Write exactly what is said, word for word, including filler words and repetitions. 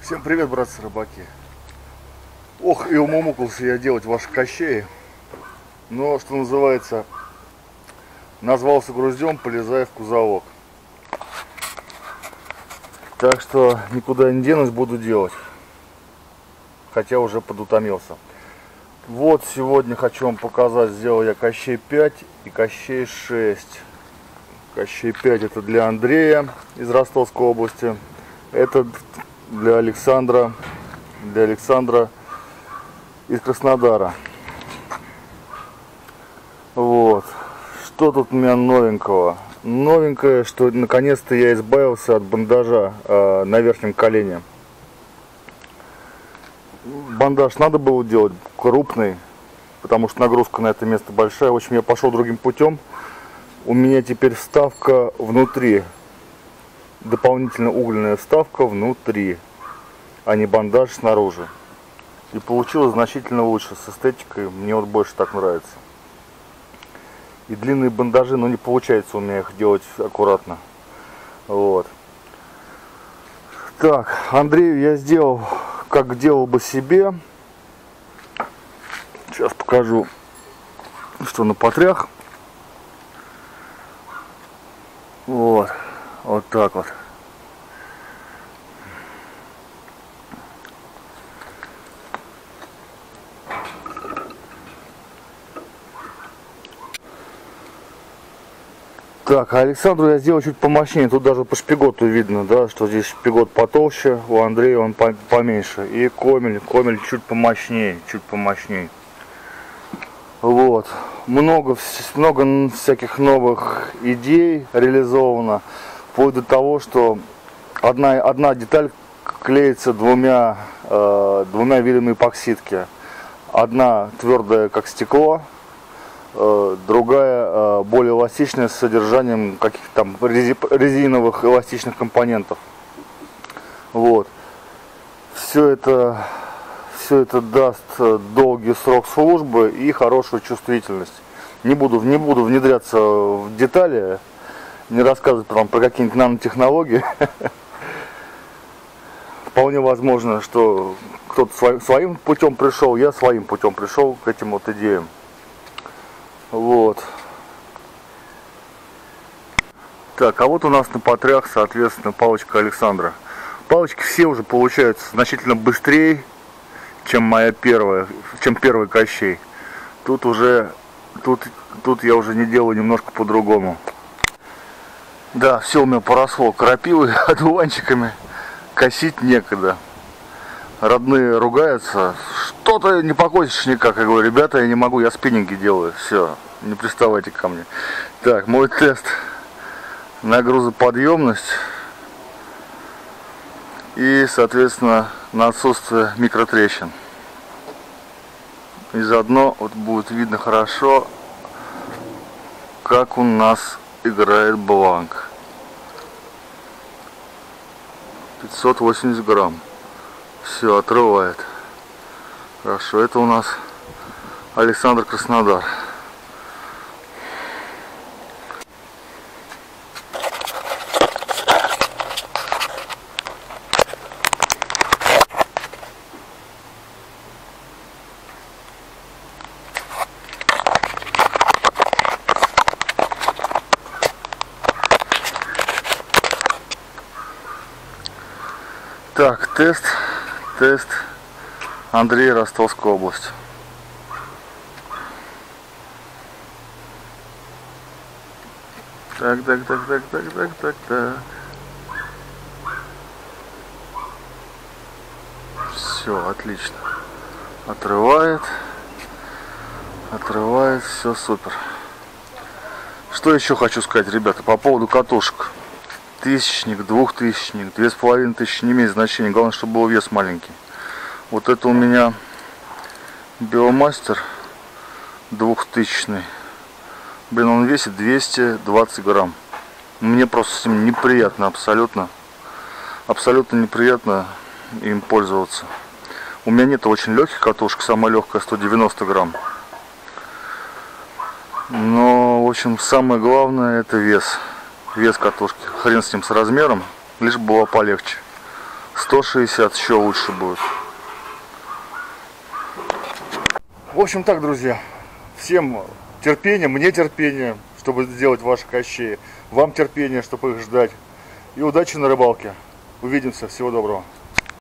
Всем привет, братцы рыбаки. Ох, и умумукался я делать ваши кощеи. Но, что называется, назвался груздем, полезая в кузовок. Так что никуда не денусь, буду делать. Хотя уже подутомился. Вот сегодня хочу вам показать, сделал я кощей пять и кощей шесть. Кощей пять это для Андрея из Ростовской области. Это для Александра, для Александра из Краснодара. Вот. Что тут у меня новенького? Новенькое, что наконец-то я избавился от бандажа э, на верхнем колене. Бандаж надо было делать крупный, потому что нагрузка на это место большая. В общем, я пошел другим путем. У меня теперь вставка внутри. Дополнительно угольная вставка внутри, а не бандаж снаружи. И получилось значительно лучше с эстетикой. Мне вот больше так нравится. И длинные бандажи, но не получается у меня их делать аккуратно. Вот. Так, Андрею я сделал, как делал бы себе. Сейчас покажу, что на потрях. Вот. Вот так вот. Так, а Александру я сделал чуть помощнее. Тут даже по шпиготу видно, да, что здесь шпигот потолще, у Андрея он поменьше. И комель, комель чуть помощнее, чуть помощнее. Вот. Много, много всяких новых идей реализовано. Вплоть до того, что одна, одна деталь клеится двумя, э, двумя видами эпоксидки. Одна твердая, как стекло, э, другая э, более эластичная, с содержанием каких-то там резиновых эластичных компонентов. Вот. Все это, все это даст долгий срок службы и хорошую чувствительность. Не буду, не буду внедряться в детали. Не рассказывать вам про какие-нибудь нанотехнологии. Вполне возможно, что кто-то своим путем пришел, я своим путем пришел к этим вот идеям. Вот. Так, а вот у нас на потрях, соответственно, палочка Александра. Палочки все уже получаются значительно быстрее, чем моя первая, чем первый Кощей. Тут уже, тут, тут я уже не делаю немножко по-другому. Да, все у меня поросло крапивой, одуванчиками, косить некогда. Родные ругаются, что ты не покосишь никак. Я говорю, ребята, я не могу, я спиннинги делаю, все, не приставайте ко мне. Так, мой тест на грузоподъемность и, соответственно, на отсутствие микротрещин. И заодно вот будет видно хорошо, как у нас играет бланк. пятьсот восемьдесят грамм. Все, отрывает. Хорошо, это у нас Александр, Краснодар. Так, тест, тест Андрей, Ростовская область. Так, так, так, так, так, так, так, так. Все, отлично. Отрывает, отрывает, все супер. Что еще хочу сказать, ребята, по поводу катушек. Тысячник, двухтысячник, две с половиной тысячи не имеет значения. Главное, чтобы был вес маленький. Вот это у меня Биомастер двухтысячный. Блин, он весит двести двадцать грамм. Мне просто с ним неприятно, абсолютно. Абсолютно неприятно им пользоваться. У меня нет очень легких катушек. Самая легкая сто девяносто грамм. Но, в общем, самое главное — это вес. Вес катушки. Хрен с ним, с размером, лишь бы было полегче. сто шестьдесят еще лучше будет. В общем так, друзья, всем терпения, мне терпения, чтобы сделать ваши кощеи, вам терпения, чтобы их ждать. И удачи на рыбалке. Увидимся, всего доброго.